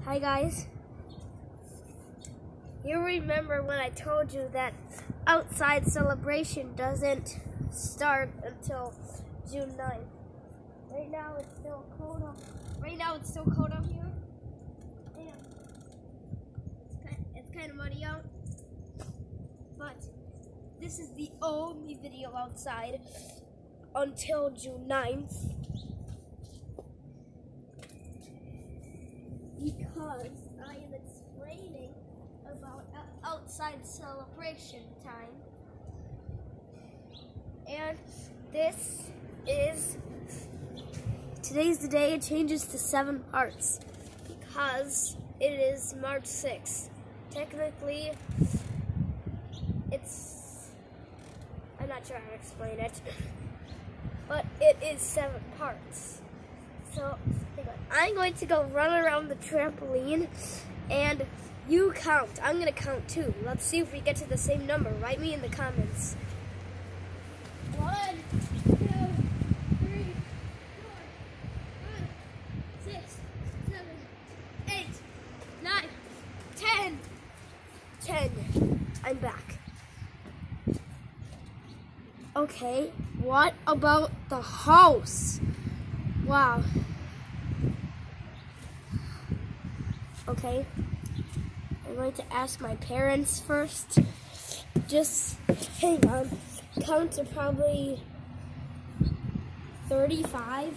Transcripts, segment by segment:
Hi guys. You remember when I told you that outside celebration doesn't start until June 9th. Right now it's still cold out. Here. And it's kind of muddy out. But this is the only video outside until June 9th. Because I am explaining about outside celebration time. And today's the day it changes to 7 parts because it is March 6th. Technically, I'm not sure how to explain it, but it is 7 parts. So I'm going to go run around the trampoline and you count. I'm going to count too. Let's see if we get to the same number. Write me in the comments. 1, 2, 3, 4, 5, 6, 7, 8, 9, 10. 10. I'm back. Okay, what about the house? Wow. Okay, I'm going to ask my parents first. Just hang on. Count to probably 35.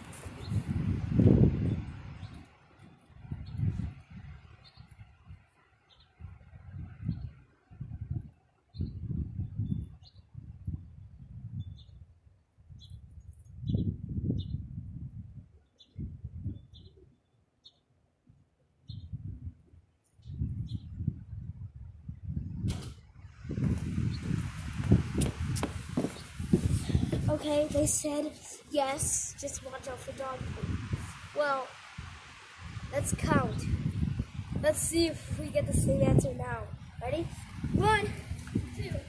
Okay, they said yes, just watch out for dog food. Well, let's count. Let's see if we get the same answer now. Ready? 1, 2, 3, 4.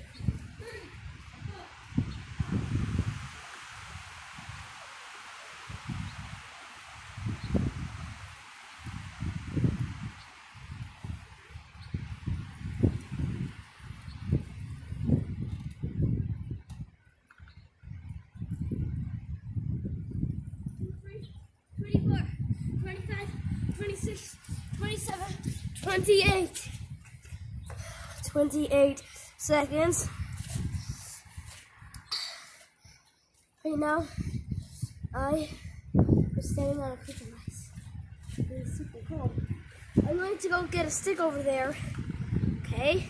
Twenty-four, 25, 26, 27, 28. 28 seconds. Right now, I am standing on a creek of ice. It's super cold. I'm going to go get a stick over there. Okay.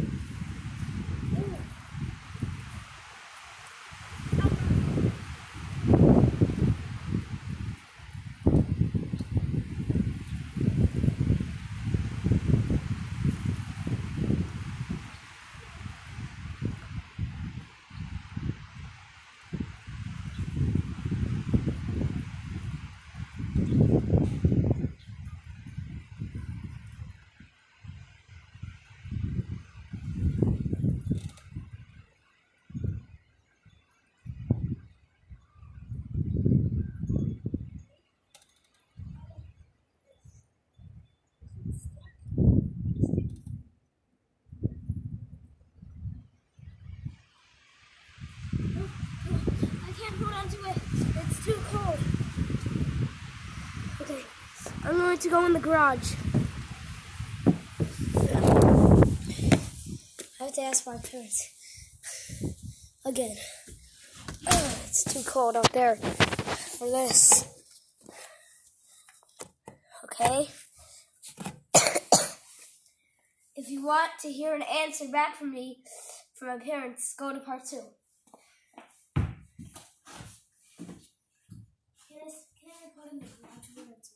It's too cold. Okay, I'm going to go in the garage. I have to ask my parents again. It's too cold out there for this. Okay. If you want to hear an answer back from me, from my parents, go to part 2. Can I put in the garage where it's